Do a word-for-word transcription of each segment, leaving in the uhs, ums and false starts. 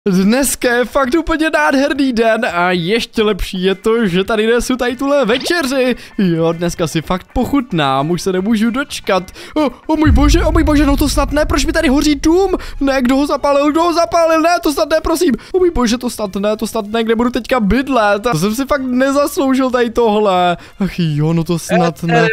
Dneska je fakt úplně nádherný den a ještě lepší je to, že tady nesu tady tuhle večeři. Jo, dneska si fakt pochutnám, už se nemůžu dočkat. O, o můj bože, o můj bože, no to snad ne, proč mi tady hoří dům? Ne, kdo ho zapálil, kdo ho zapálil, ne, to snad ne, prosím. O můj bože, to snad ne, to snad ne, kde budu teďka bydlet. To jsem si fakt nezasloužil tady tohle. Ach jo, no to snad ne.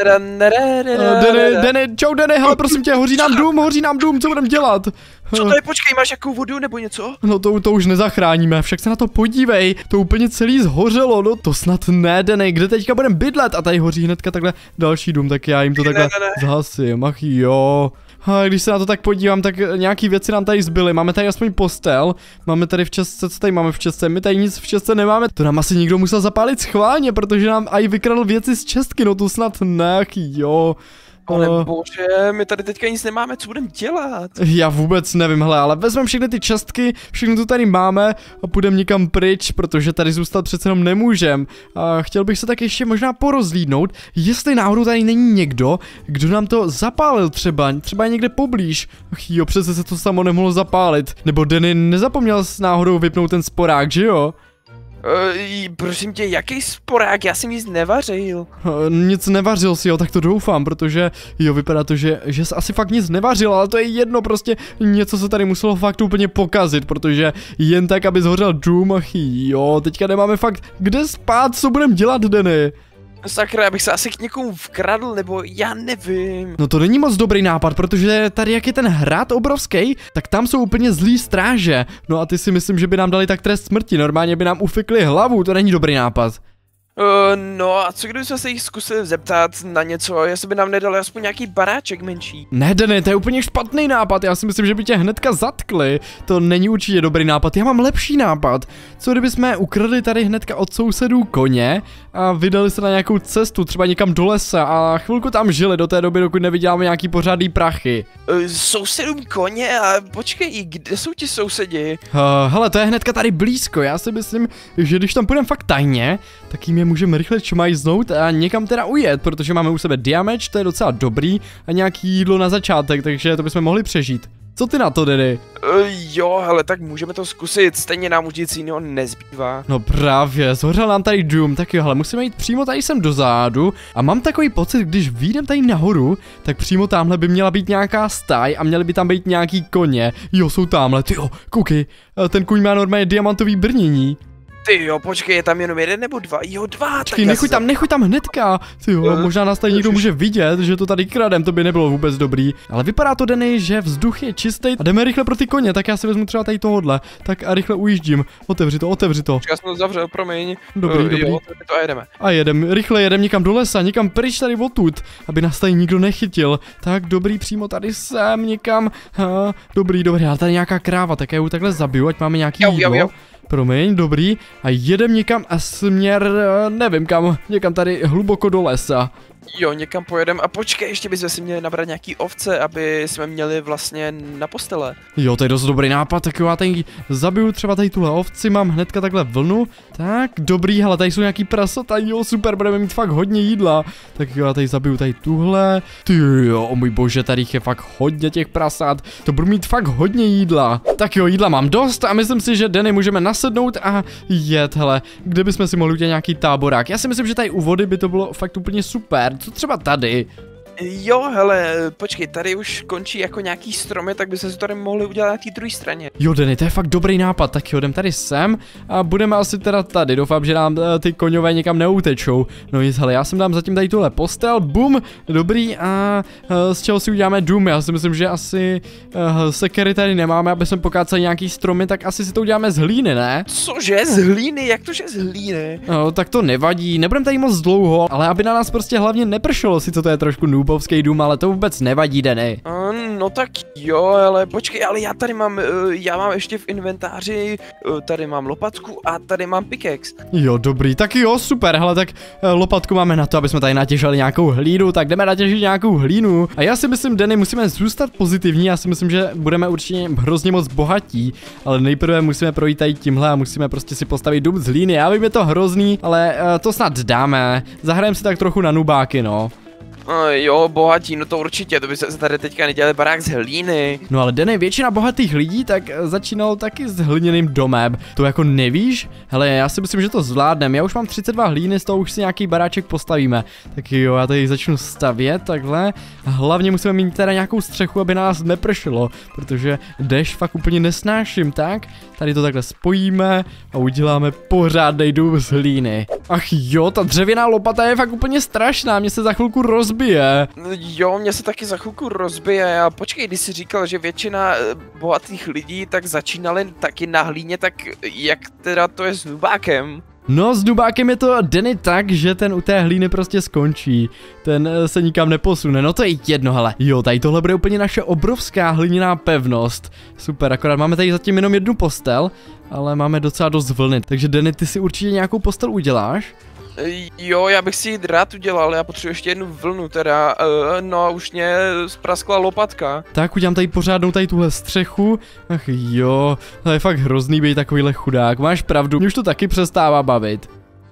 Deny, Deny, čau Deny, hele, prosím tě, hoří nám dům, hoří nám dům, co budeme dělat? Co tady, počkej, máš jakou vodu nebo něco? No to, to už nezachráníme, však se na to podívej, to úplně celý zhořelo, no to snad ne, Deny, kde teďka budeme bydlet a tady hoří hnedka takhle další dům, tak já jim to takhle zhasím, ach jo. A když se na to tak podívám, tak nějaký věci nám tady zbyly, máme tady aspoň postel, máme tady v čestce, co tady máme v čestce, my tady nic v čestce nemáme, to nám asi někdo musel zapálit schválně, protože nám aj vykradl věci z čestky, no to snad ne, ach jo. Pane uh, bože, my tady teďka nic nemáme, co budeme dělat? Já vůbec nevím, hele, ale vezmeme všechny ty čestky, všechno to tady máme a půjdeme někam pryč, protože tady zůstat přece jenom nemůžem. A chtěl bych se tak ještě možná porozlídnout, jestli náhodou tady není někdo, kdo nám to zapálil třeba, třeba někde poblíž. Ach jo, přece se to samo nemohlo zapálit. Nebo Deny nezapomněl s náhodou vypnout ten sporák, že jo? Uh, prosím tě, jaký sporák? Já jsem nic nevařil. Uh, nic nevařil si, jo, tak to doufám, protože jo, vypadá to, že, že jsi asi fakt nic nevařil, ale to je jedno, prostě něco se tady muselo fakt úplně pokazit, protože jen tak, aby zhořel dům, ach jo, teďka nemáme fakt kde spát, co budeme dělat, Deny? Sakra, já bych se asi k někomu vkradl, nebo já nevím. No to není moc dobrý nápad, protože tady jak je ten hrad obrovský, tak tam jsou úplně zlý stráže. No a ty si myslím, že by nám dali tak trest smrti, normálně by nám ufikli hlavu, to není dobrý nápad. Uh, no a co kdybychom se jich zkusili zeptat na něco, jestli by nám nedali aspoň nějaký baráček menší? Ne, Deny, to je úplně špatný nápad, já si myslím, že by tě hnedka zatkli. To není určitě dobrý nápad, já mám lepší nápad. Co kdyby jsme ukradli tady hnedka od sousedů koně a vydali se na nějakou cestu, třeba někam do lesa a chvilku tam žili do té doby, dokud nevyděláme nějaký pořádný prachy. Uh, sousedům koně? A počkej, kde jsou ti sousedi? Uh, hele, to je hnedka tady blízko, já si myslím, že když tam půjdeme fakt tajně, tak jim je můžeme rychle čmajznout a někam teda ujet, protože máme u sebe damage, to je docela dobrý a nějaký jídlo na začátek, takže to bychom mohli přežít. Co ty na to, Deny? Uh, jo, hele, tak můžeme to zkusit, stejně nám už nic jiného nezbývá. No právě, zhořel nám tady dům, tak jo, hele, musíme jít přímo tady sem dozadu a mám takový pocit, když vyjdem tady nahoru, tak přímo tamhle by měla být nějaká stáj a měly by tam být nějaký koně. Jo, jsou tamhle, tyjo, koukej, ten kůň má normálně diamantový brnění. Ty jo, počkej, je tam jenom jeden nebo dva? Jo, dva, počkej, nechuj tam, nechuj tam hnedka. Ty jo, možná nás tady někdo může vidět, že to tady kradem, to by nebylo vůbec dobrý. Ale vypadá to, Deny, že vzduch je čistý a jdeme rychle pro ty koně, tak já si vezmu třeba tady tohodle. Tak a rychle ujíždím. Otevři to, otevři to. Já jsem to zavřel, promiň. Dobrý, uh, dobrý. Jo, to a jedeme. A jedem, rychle jedem někam do lesa, někam pryč tady odtud, aby nás tady nikdo nechytil. Tak dobrý, přímo tady sem, někam. Ha, dobrý, dobrý, ale tady nějaká kráva, tak já ji takhle zabiju, ať máme nějaký jo, jídlo. Jo, jo. Promiň, dobrý. A jedem někam a směr, nevím kam, někam tady hluboko do lesa. Jo, někam pojedem a počkej, ještě bychom si měli nabrat nějaký ovce, aby jsme měli vlastně na postele. Jo, to je dost dobrý nápad, tak jo, já tady zabiju třeba tady tuhle ovci, mám hnedka takhle vlnu. Tak, dobrý, hele, tady jsou nějaký prasata, jo, super, budeme mít fakt hodně jídla. Tak jo, já tady zabiju tady tuhle. Ty jo, o můj bože, tady je fakt hodně těch prasat, to budu mít fakt hodně jídla. Tak jo, jídla mám dost a myslím si, že Deny můžeme nasednout a jet, hele, kde bychom si mohli udělat nějaký táborák. Já si myslím, že tady u vody by to bylo fakt úplně super. Co třeba tady? Jo, hele, počkej, tady už končí jako nějaký stromy, tak bychom si tady mohli udělat na té druhé straně. Jo, Deny, to je fakt dobrý nápad, tak jo, jdem tady sem a budeme asi teda tady, doufám, že nám uh, ty koňové někam neutečou. No nic, hele, já jsem dám zatím tady tuhle postel, bum, dobrý a uh, z čeho si uděláme dům, já si myslím, že asi uh, sekery tady nemáme, aby jsme pokáceli nějaký stromy, tak asi si to uděláme z hlíny, ne? Cože, z hlíny, jak to, že z hlíny? No, tak to nevadí, nebudeme tady moc dlouho, ale aby na nás prostě hlavně nepršelo, sice to je trošku noob, Bovský dům, ale to vůbec nevadí, Deny. Uh, no tak jo, ale počkej, ale já tady mám, uh, já mám ještě v inventáři, uh, tady mám lopatku a tady mám pickaxe. Jo, dobrý, tak jo, super, hele, tak uh, lopatku máme na to, aby jsme tady natěžili nějakou hlínu, tak jdeme natěžit nějakou hlínu. A já si myslím, Deny, musíme zůstat pozitivní, já si myslím, že budeme určitě hrozně moc bohatí, ale nejprve musíme projít tady tímhle a musíme prostě si postavit dům z hlíny. Já vím, je to hrozný, ale uh, to snad dáme, zahrajeme si tak trochu na nubáky, no. Uh, jo, bohatí, no to určitě, to by se tady teďka nedělali barák z hlíny. No ale Denny, většina bohatých lidí tak začínalo taky s hliněným domem. To jako nevíš? Hele, já si myslím, že to zvládneme. Já už mám třicet dva hlíny, z toho už si nějaký baráček postavíme. Tak jo, já tady začnu stavět takhle. Hlavně musíme mít teda nějakou střechu, aby nás nepršelo, protože déšť fakt úplně nesnáším, tak? Tady to takhle spojíme a uděláme pořádnej dům z hlíny. Ach jo, ta dřevěná lopata je fakt úplně strašná, mě se za chvilku rozbije. Jo, mě se taky za chvilku rozbije a počkej, když jsi říkal, že většina bohatých lidí tak začínali taky na hlíně, tak jak teda to je s nubákem? No, s dubákem je to Denny tak, že ten u té hlíny prostě skončí. Ten se nikam neposune, no to je jedno, hele. Jo, tady tohle bude úplně naše obrovská hliněná pevnost. Super, akorát máme tady zatím jenom jednu postel, ale máme docela dost vlny. Takže Denny, ty si určitě nějakou postel uděláš? Jo, já bych si ji rád udělal, já potřebuji ještě jednu vlnu teda, uh, no už mě spraskla lopatka. Tak udělám tady pořádnou tady tuhle střechu, ach jo, to je fakt hrozný být takovýhle chudák, máš pravdu, mě už to taky přestává bavit.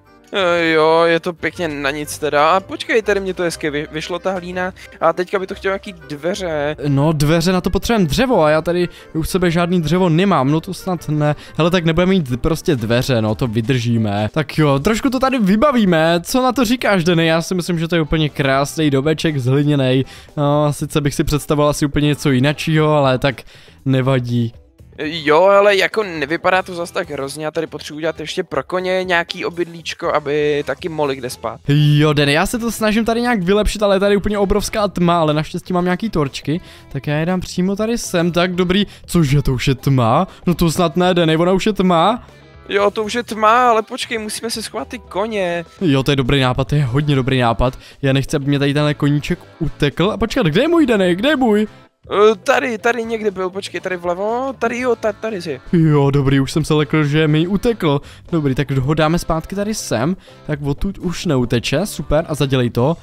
Uh, jo, je to pěkně na nic teda, a počkej, tady mě to hezky vy, vyšlo ta hlína, a teďka by to chtělo nějaký dveře. No dveře, na to potřebujeme dřevo a já tady u sebe žádný dřevo nemám, no to snad ne, hele tak nebudeme mít prostě dveře, no to vydržíme. Tak jo, trošku to tady vybavíme, co na to říkáš Denny, já si myslím, že to je úplně krásný domeček zhliněnej, no sice bych si představoval asi úplně něco jiného, ale tak nevadí. Jo, ale jako nevypadá to zas tak hrozně, já tady potřebuji dělat ještě pro koně nějaký obydlíčko, aby taky mohli kde spát. Jo, Denny, já se to snažím tady nějak vylepšit, ale je tady úplně obrovská tma, ale naštěstí mám nějaký torčky, tak já je dám přímo tady sem, tak dobrý, cože to už je tma? No to snad ne, Denny, ona už je tma? Jo, to už je tma, ale počkej, musíme se schovat ty koně. Jo, to je dobrý nápad, to je hodně dobrý nápad, já nechci, aby mě tady tenhle koníček utekl, a počkat, kde je můj Denny, kde je můj? Uh, tady, tady někde byl, počkej, tady vlevo, tady jo, tady, tady si. Jo, dobrý, už jsem se lekl, že mi utekl. Dobrý, tak ho dáme zpátky tady sem, tak odtud už neuteče, super, a zadělej to.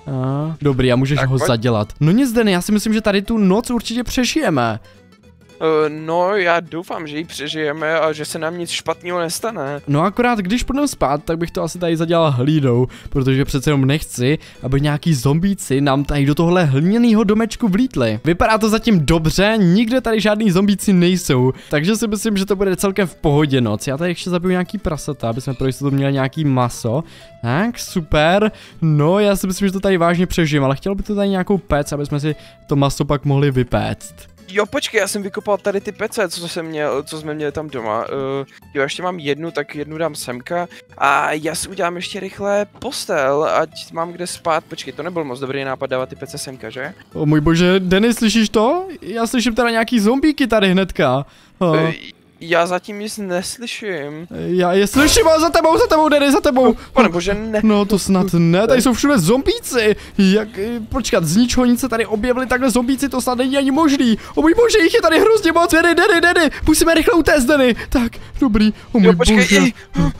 A, dobrý, a můžeš tak ho pojď. zadělat. No nic, Denny, já si myslím, že tady tu noc určitě přežijeme. Uh, no, já doufám, že ji přežijeme a že se nám nic špatného nestane. No akorát, když půjdeme spát, tak bych to asi tady zadělal hlínou, protože přece jenom nechci, aby nějaký zombíci nám tady do tohle hliněného domečku vlítli. Vypadá to zatím dobře, nikde tady žádný zombíci nejsou, takže si myslím, že to bude celkem v pohodě noc. Já tady ještě zabiju nějaký prasata, aby jsme pro jistotu měli nějaký maso. Tak, super. No, já si myslím, že to tady vážně přežijeme, ale chtěl by to tady nějakou pec, aby jsme si to maso pak mohli vypéct. Jo, počkej, já jsem vykopal tady ty pece, co jsem měl, co jsme měli tam doma. Uh, jo, ještě mám jednu, tak jednu dám semka. A já si udělám ještě rychle postel, ať mám kde spát. Počkej, to nebyl moc dobrý nápad dávat ty pece semka, že? O můj bože, Denny, slyšíš to? Já slyším teda nějaký zombíky tady hnedka. Oh. Uh, Já zatím nic neslyším. Já je slyším, ale za tebou, za tebou, Denny, za tebou. Oh, pane bože, ne. No to snad ne, tady jsou všude zombíci. Jak, počkat, z ničeho nic se tady objevili takhle zombíci, to snad není ani možný. O můj bože, jich je tady hrozně moc. Denny, Denny, Denny, musíme rychle utéct, Denny. Tak, dobrý, o můj jo, počkej, bože. Ej.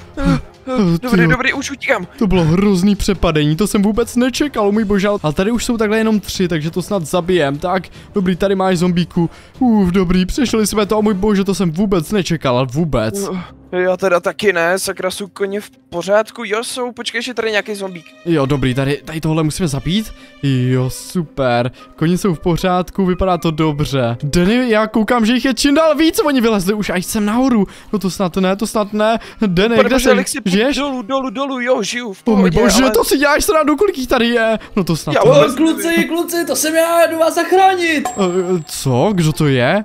Dobrý, Tyjo. dobrý, už utíkám. To bylo hrozný přepadení, to jsem vůbec nečekal, můj bože. Ale tady už jsou takhle jenom tři, takže to snad zabijem. Tak, dobrý, tady máš zombíku. Uf, dobrý, přešli jsme to, můj bože, to jsem vůbec nečekal, vůbec. Já teda taky ne, sakra, jsou koně v pořádku, jo jsou, počkej, že tady nějaký zombík. Jo, dobrý, tady, tady tohle musíme zabít. Jo, super, koni jsou v pořádku, vypadá to dobře. Denny, já koukám, že jich je čím dál víc, oni vylezli už až sem nahoru. No to snad ne, to snad ne. Denny, kde jsi? Žiješ? Dolů, dolů, dolů, jo, žiju v pohodě, oh, bože, ale... to si děláš srandu, kolik jich tady je? No to snad já, to ne. Kluci, kluci, to jsem já, jdu vás zachránit. Uh, co? Kdo to je?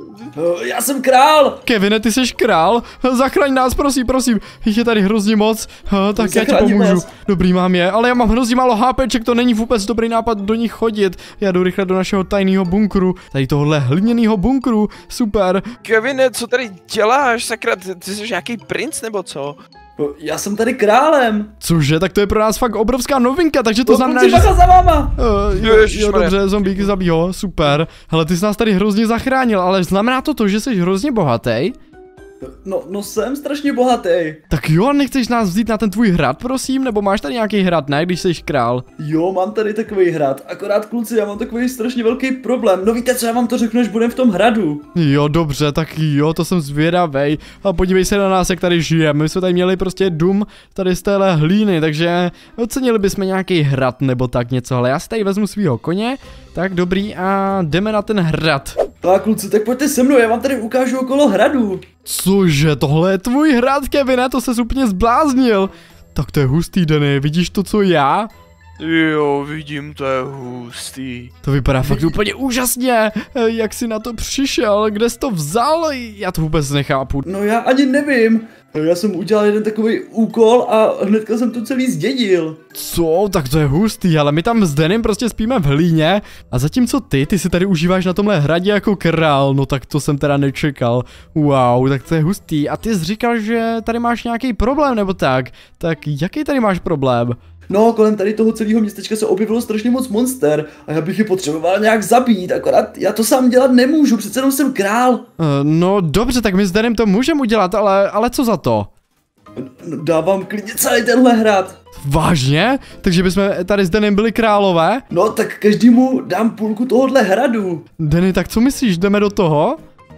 Já jsem král! Kevine, ty jsi král? Zachraň nás, prosím, prosím. Jich je tady hrozně moc. Ha, tak Zachraň já ti pomůžu. Vás. Dobrý, mám je, ale já mám hrozně málo hápeček, to není vůbec dobrý nápad do nich chodit. Já jdu rychle do našeho tajného bunkru. Tady tohle hliněného bunkru. Super. Kevine, co tady děláš? Sakra, ty, ty jsi nějaký princ nebo co? Já jsem tady králem. Cože, tak to je pro nás fakt obrovská novinka, takže to no, znamená, že... za váma. Uh, jo, jo, dobře, zombíky zabij ho, super. Hele, ty jsi nás tady hrozně zachránil, ale znamená to to, že jsi hrozně bohatý? No, no jsem strašně bohatý. Tak jo, nechceš nás vzít na ten tvůj hrad, prosím? Nebo máš tady nějaký hrad, ne, když jsi král? Jo, mám tady takový hrad, akorát kluci, já mám takový strašně velký problém. No víte co, já vám to řeknu, až budem v tom hradu. Jo, dobře, tak jo, to jsem zvědavej. A podívej se na nás, jak tady žijeme. My jsme tady měli prostě dům tady z téhle hlíny, takže ocenili bychom nějaký hrad nebo tak něco. Ale já si tady vezmu svýho koně, tak dobrý a jdeme na ten hrad. Tak kluci, tak pojďte se mnou, já vám tady ukážu okolo hradu. Cože, tohle je tvůj hrad, Kevine, to ses úplně zbláznil. Tak to je hustý, Danny, vidíš to, co já? Jo, vidím, to je hustý. To vypadá fakt úplně úžasně. Jak jsi na to přišel, kde jsi to vzal? Já to vůbec nechápu. No já ani nevím. Já jsem udělal jeden takový úkol a hnedka jsem to celý zdědil. Co? Tak to je hustý, ale my tam s Danem prostě spíme v hlíně. A zatímco ty, ty si tady užíváš na tomhle hradě jako král, no tak to jsem teda nečekal. Wow, tak to je hustý. A ty jsi říkal, že tady máš nějaký problém nebo tak. Tak jaký tady máš problém? No, kolem tady toho celého městečka se objevilo strašně moc monster a já bych je potřeboval nějak zabít, akorát já to sám dělat nemůžu, přece jenom jsem král. Uh, no dobře, tak my s Danem to můžeme udělat, ale, ale co za to? No, dávám klidně celý tenhle hrad. Vážně? Takže bychom tady s Danem byli králové? No, tak každému dám půlku tohohle hradu. Danny, tak co myslíš, jdeme do toho?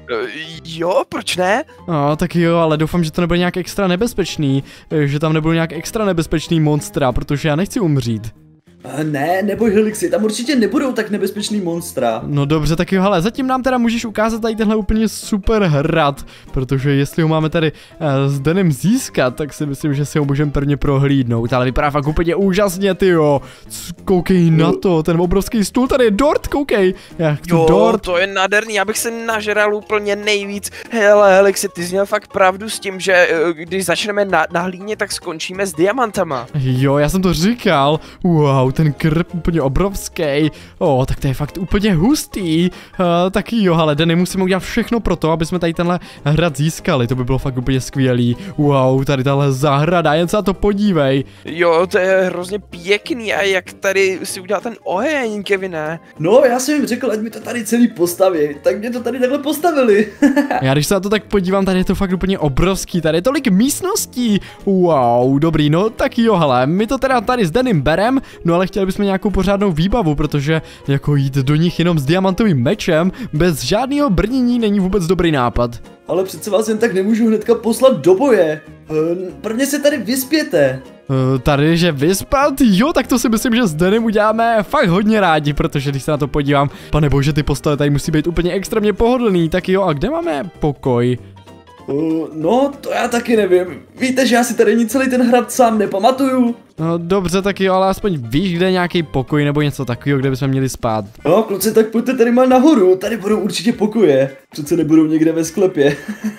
Jo, proč ne? No, tak jo, ale doufám, že to nebude nějak extra nebezpečný, že tam nebudou nějak extra nebezpečný monstra, protože já nechci umřít. Ne, neboj Helixy, tam určitě nebudou tak nebezpečný monstra. No dobře, tak jo, hele, zatím nám teda můžeš ukázat tady tenhle úplně super hrad, protože jestli ho máme tady uh, s Danem získat, tak si myslím, že si ho můžeme prvně prohlídnout, ale vypadá fakt úplně úžasně, tyjo. Koukej na to, ten obrovský stůl, tady je dort, koukej. Já chci jo, dort. To je nádherný, já bych se nažral úplně nejvíc. Hele, Helixy, ty jsi měl fakt pravdu s tím, že když začneme na, na hlíně, tak skončíme s diamantama. Jo, já jsem to říkal, wow, ten krb úplně obrovský. O, tak to je fakt úplně hustý. Uh, tak jo, ale Danny, musíme udělat všechno pro to, aby jsme tady tenhle hrad získali. To by bylo fakt úplně skvělý. Wow, tady tahle zahrada, jen se na to podívej. Jo, to je hrozně pěkný a jak tady si udělal ten oheň, Kevine. No, já jsem jim řekl, ať mi to tady celý postaví, tak mě to tady takhle postavili. Já když se na to tak podívám, tady je to fakt úplně obrovský, tady je tolik místností. Wow, dobrý, no tak jo, hele, my to teda tady s Danem berem, no ale chtěli bychom nějakou pořádnou výbavu, protože jako jít do nich jenom s diamantovým mečem, bez žádného brnění není vůbec dobrý nápad. Ale přece vás jen tak nemůžu hnedka poslat do boje. Prvně se tady vyspěte. Uh, tady, že vyspat? Jo, tak to si myslím, že s Danem uděláme fakt hodně rádi, protože když se na to podívám, pane bože, ty postavy tady musí být úplně extrémně pohodlný, tak jo, a kde máme pokoj? Uh, no, to já taky nevím. Víte, že já si tady celý ten hrad sám nepamatuju. No dobře, tak jo, ale aspoň víš, kde je nějaký pokoj nebo něco takového, kde bychom měli spát. No, kluci, tak pojďte tady mal nahoru, tady budou určitě pokoje. Přece nebudou někde ve sklepě.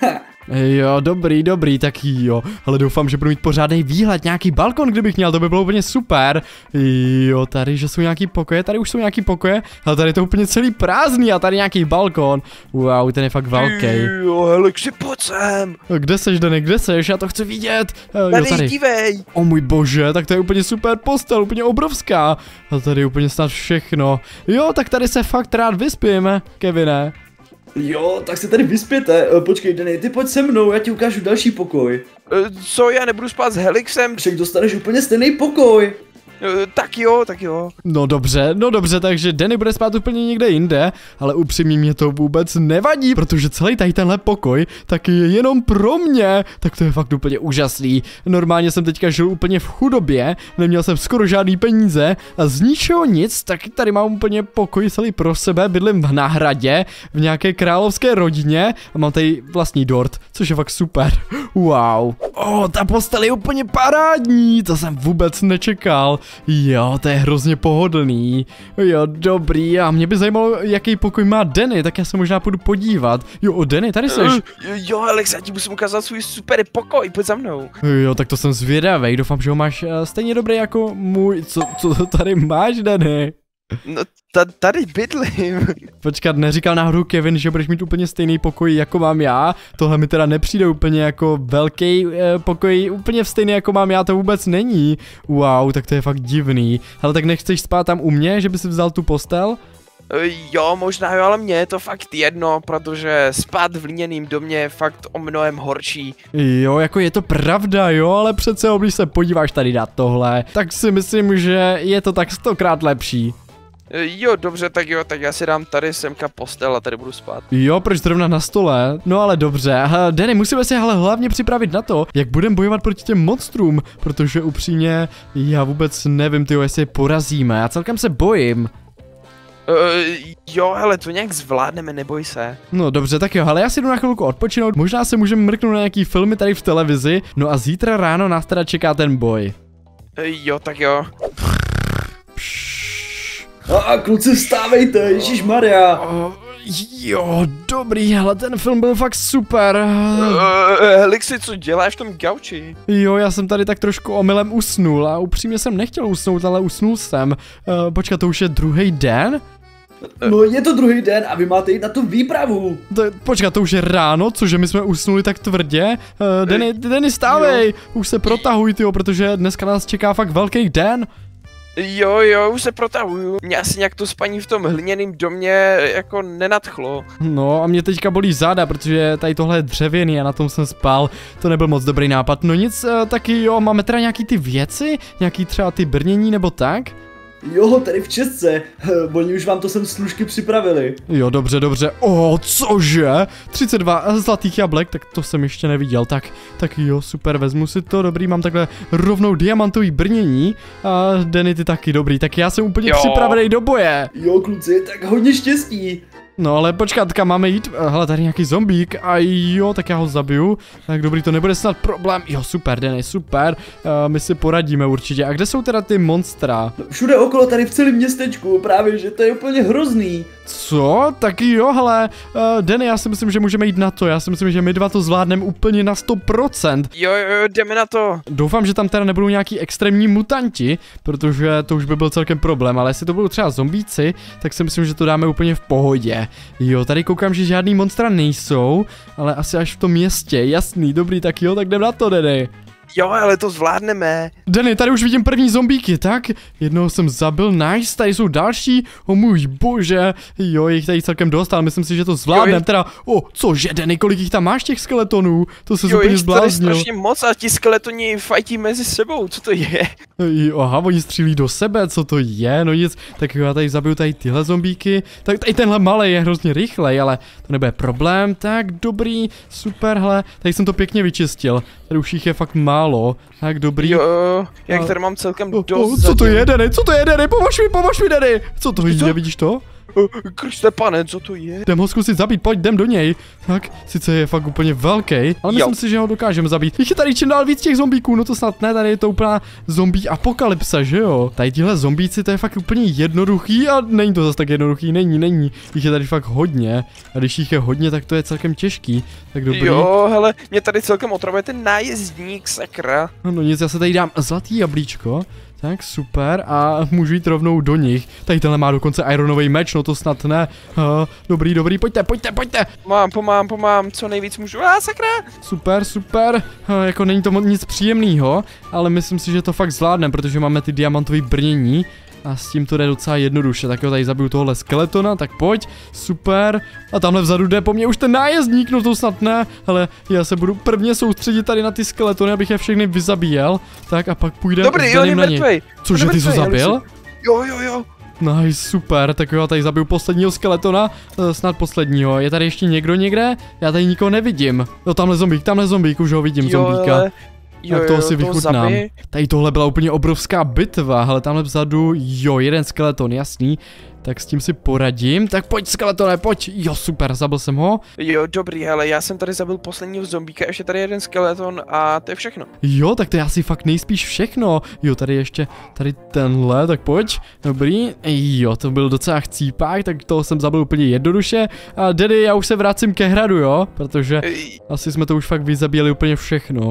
Jo, dobrý, dobrý, tak jo, ale doufám, že budu mít pořádný výhled, nějaký balkon, kdybych měl, to by bylo úplně super. Jo, tady, že jsou nějaký pokoje, tady už jsou nějaký pokoje, ale tady je to úplně celý prázdný a tady nějaký balkon. Wow, ten je fakt velký. Jo, Helixy, pojď sem. Kde seš, Danny, kde seš, já to chci vidět. Jo, Tady, tady. dívej. O můj bože, tak to je úplně super postel, úplně obrovská. A tady je úplně snad všechno. Jo, tak tady se fakt rád vyspíme, Kevine. Jo, tak se tady vyspěte. Počkej, Danny, ty pojď se mnou, já ti ukážu další pokoj. Co, já nebudu spát s Helixem? Však dostaneš úplně stejný pokoj. Tak jo, tak jo. No dobře, no dobře, takže Danny bude spát úplně někde jinde, ale upřímně mě to vůbec nevadí, protože celý tady tenhle pokoj tak je jenom pro mě, tak to je fakt úplně úžasný. Normálně jsem teďka žil úplně v chudobě, neměl jsem skoro žádný peníze a z ničeho nic, tak tady mám úplně pokoj celý pro sebe, bydlím v nahradě, v nějaké královské rodině a mám tady vlastní dort, což je fakt super. Wow. O, ta postel je úplně parádní, to jsem vůbec nečekal. Jo, to je hrozně pohodlný. Jo, dobrý, a mě by zajímalo, jaký pokoj má Danny, tak já se možná půjdu podívat. Jo, o Danny, tady seš. Uh, jo, Alex, já ti musím ukázat svůj super pokoj, pojď za mnou. Jo, tak to jsem zvědavej, doufám, že ho máš uh, stejně dobrý jako můj. Co, co tady máš, Danny? No, tady bydlím. Počkat, neříkal náhodou Kevin, že budeš mít úplně stejný pokoj, jako mám já? Tohle mi teda nepřijde úplně jako velký eh, pokoj, úplně stejný, jako mám já, to vůbec není. Wow, tak to je fakt divný. Ale tak nechceš spát tam u mě, že by si vzal tu postel? E, jo, možná jo, ale mně je to fakt jedno, protože spát v líněným domě je fakt o mnohem horší. Jo, jako je to pravda, jo, ale přece, když se podíváš tady na tohle, tak si myslím, že je to tak stokrát lepší. Jo, dobře, tak jo, tak já si dám tady semka postel a tady budu spát. Jo, proč zrovna na stole? No ale dobře, Danny, musíme si ale hlavně připravit na to, jak budeme bojovat proti těm monstrům, protože upřímně já vůbec nevím, tyjo, jestli je porazíme, já celkem se bojím. Uh, jo, hele, to nějak zvládneme, neboj se. No dobře, tak jo, ale já si jdu na chvilku odpočinout, možná se můžeme mrknout na nějaký filmy tady v televizi, no a zítra ráno nás teda čeká ten boj. Uh, jo, tak jo. A kluci, vstávejte, ježišmarja. Oh, jo, dobrý, hele, ten film byl fakt super. Uh, Helixi, co děláš v tom gauči? Jo, já jsem tady tak trošku omylem usnul a upřímně jsem nechtěl usnout, ale usnul jsem. Uh, počkat, to už je druhý den? No je to druhý den a vy máte jít na tu výpravu. To, počkat, to už je ráno, cože my jsme usnuli tak tvrdě? Uh, Danny, Danny, stávej, jo. Už se protahuj, tyjo, protože dneska nás čeká fakt velký den. Jo, jo, už se protahuju. Mě asi nějak to spaní v tom hliněném domě jako nenadchlo. No a mě teďka bolí záda, protože tady tohle je dřevěný a na tom jsem spal. To nebyl moc dobrý nápad. No nic, taky jo, máme teda nějaký ty věci? Nějaký třeba ty brnění nebo tak? Jo, tady v České. Oni už vám to sem služky připravili. Jo, dobře, dobře. O, cože? třicet dva zlatých jablek, tak to jsem ještě neviděl. Tak, tak jo, super, vezmu si to. Dobrý, mám takhle rovnou diamantový brnění. A Danny, ty taky dobrý, tak já jsem úplně jo. připravený do boje. Jo, kluci, tak hodně štěstí. No ale počkat, kam máme jít? Hele, tady nějaký zombík a jo, tak já ho zabiju. Tak dobrý, to nebude snad problém. Jo, super, Danny, super. Uh, my si poradíme určitě. A kde jsou teda ty monstra? No, všude okolo, tady v celém městečku, právě, že to je úplně hrozný. Co? Tak jo, hele, uh, Danny, já si myslím, že můžeme jít na to. Já si myslím, že my dva to zvládneme úplně na sto procent. Jo, jo, jdeme na to. Doufám, že tam teda nebudou nějaký extrémní mutanti, protože to už by byl celkem problém, ale jestli to budou třeba zombíci, tak si myslím, že to dáme úplně v pohodě. Jo, tady koukám, že žádný monstra nejsou, ale asi až v tom městě, jasný, dobrý, tak jo, tak jdem na to, Danny. Jo, ale to zvládneme. Danny, tady už vidím první zombíky, tak? Jednoho jsem zabil, nice, tady jsou další, o můj bože, jo, jich tady celkem dost, ale myslím si, že to zvládnem, jo, teda, o, cože, Danny, kolik jich tam máš těch skeletonů? To se úplně zbláznil. Jo, strašně moc a ti skeletoni fajtí mezi sebou, co to je? Jo, aha, oni střílí do sebe, co to je, no nic, tak jo, já tady zabiju tady tyhle zombíky, tak tady tenhle malý je hrozně rychlej, ale to nebude problém, tak dobrý, super, hele, tady jsem to pěkně vyčistil, tady už jich je fakt málo, tak dobrý. Jo, jak a... tady mám celkem dost. Oh, co to je, Danny, co to je, Danny, pomož mi, pomož mi, Danny, co to je, vidíš to? Kriste pane, co to je? Jdem ho zkusit zabít, pojď, jdem do něj. Tak, sice je fakt úplně velký, ale myslím jo. si, že ho dokážeme zabít. Jich je tady čím dál víc těch zombíků, no to snad ne, tady je to úplná zombie apokalypsa, že jo? Tady tihle zombíci, to je fakt úplně jednoduchý a není to zase tak jednoduchý, není, není. Jich je tady fakt hodně a když jich je hodně, tak to je celkem těžký. Tak dobrý. Jo, hele, mě tady celkem otravuje ten nájezdník, sakra. No nic, já se tady dám zlatý jablíčko. Tak super a můžu jít rovnou do nich. Tady tenhle má dokonce ironový meč, no to snad ne. Uh, dobrý, dobrý, pojďte, pojďte, pojďte. Mám, pomám, pomám, co nejvíc můžu. A sakra. Super, super. Uh, jako není to nic příjemného, ale myslím si, že to fakt zvládneme, protože máme ty diamantové brnění. A s tím to jde docela jednoduše, tak jo, tady zabiju tohle skeletona, tak pojď, super. A tamhle vzadu jde po mně už ten nájezdník, no to snad ne, ale já se budu prvně soustředit tady na ty skeletony, abych je všechny vyzabíjel. Tak a pak půjdeme Dobrý, on je mrtvej. Cože, ty jsi ho zabil? Jo, jo, jo. Nice, super, tak jo, tady zabiju posledního skeletona, snad posledního. Je tady ještě někdo někde? Já tady nikoho nevidím. Jo, tamhle zombík, tamhle zombík, už ho vidím, jo, zombíka. Ale... Jo, tak toho jo, si vychutnám. To tady tohle byla úplně obrovská bitva, hele, tamhle vzadu, jo, jeden skeleton, jasný. Tak s tím si poradím, tak pojď skeletone, pojď, jo, super, zabil jsem ho. Jo, dobrý, hele, já jsem tady zabil posledního zombíka, ještě tady jeden skeleton a to je všechno. Jo, tak to je asi fakt nejspíš všechno. Jo, tady ještě, tady tenhle, tak pojď, dobrý, jo, to byl docela chcípák, tak toho jsem zabil úplně jednoduše. A Daddy, já už se vracím ke hradu, jo, protože asi jsme to už fakt vyzabíjeli úplně všechno.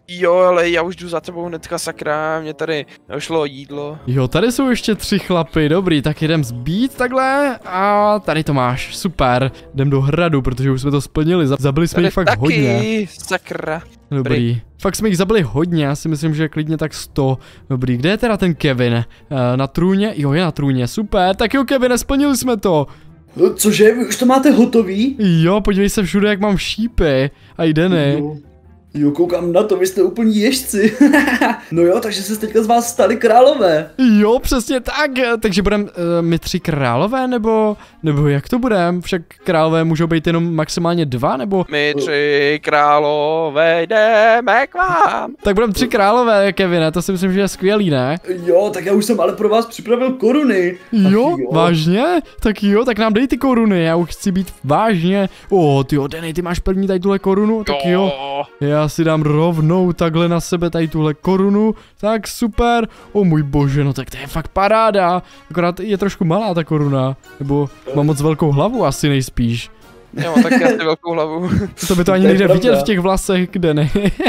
Jo, ale já už jdu za tebou hnedka, sakra, mě tady šlo jídlo. Jo, tady jsou ještě tři chlapy, dobrý, tak jdem zbít takhle a tady to máš, super. Jdem do hradu, protože už jsme to splnili, zabili jsme Tady jich fakt taky, hodně. sakra. Dobrý, fakt jsme jich zabili hodně, já si myslím, že klidně tak sto. Dobrý, kde je teda ten Kevin? E, na trůně? Jo, je na trůně, super, tak jo Kevine, splnili jsme to. Cože, vy už to máte hotový? Jo, podívej se všude, jak mám šípy a jdeny. Jo. Jo, koukám na to, vy jste úplní ježci. No jo, takže se teďka z vás stali králové. Jo, přesně tak, takže budeme uh, my tři králové, nebo, nebo jak to budeme? Však králové můžou být jenom maximálně dva, nebo? My tři králové jdeme k vám. Tak budeme tři králové, Kevine, to si myslím, že je skvělý, ne? Jo, tak já už jsem ale pro vás připravil koruny. Jo, jo. vážně? Tak jo, tak nám dej ty koruny, já už chci být vážně. O, tyjo, Denny, ty máš první tady tuhle korunu, tak jo. Já si dám rovnou takhle na sebe tady tuhle korunu, tak super. O můj bože, no tak to je fakt paráda. Akorát je trošku malá ta koruna, nebo mám moc velkou hlavu asi nejspíš. Já mám taky asi velkou hlavu. To by to ani To je nejde pravda. vidět v těch vlasech, kde ne.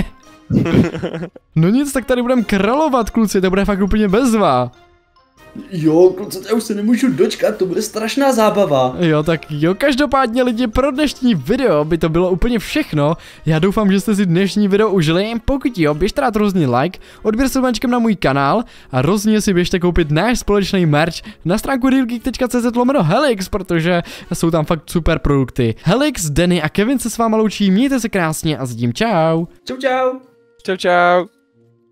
No nic, tak tady budeme královat, kluci, to bude fakt úplně bezva. Jo, kluci, já už se nemůžu dočkat, to bude strašná zábava. Jo, tak jo, každopádně lidi, pro dnešní video by to bylo úplně všechno. Já doufám, že jste si dnešní video užili, pokud jo, běžte dát rozní like, odběr se obrázkem na můj kanál a rozně si běžte koupit náš společný merch na stránku realgeek tečka cé zet lomeno Helix, protože jsou tam fakt super produkty. Helix, Denny a Kevin se s váma loučí, mějte se krásně a zdím čau. Čau, čau. Čau, čau.